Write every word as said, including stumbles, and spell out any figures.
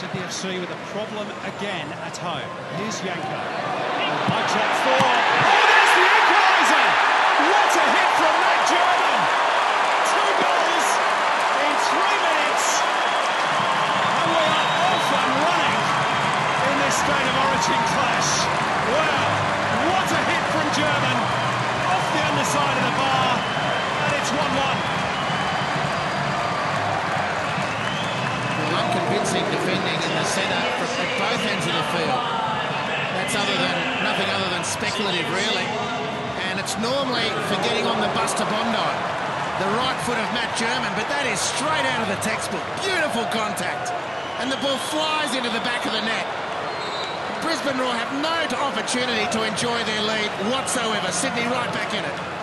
Sydney F C with a problem again at home. Here's Yanko. High drop for... Oh, there's the equaliser! What a hit from Matt Jurman! Two goals in three minutes. And we are off and running in this State of Origin clash. Wow, what a hit from Jurman. Off the underside of the bar, and it's one one. Unconvincing defending in the centre at both ends of the field. That's other than nothing other than speculative, really. And it's normally for getting on the bus to Bondi. The right foot of Matt Jurman, but that is straight out of the textbook. Beautiful contact. And the ball flies into the back of the net. Brisbane Roar have no opportunity to enjoy their lead whatsoever. Sydney right back in it.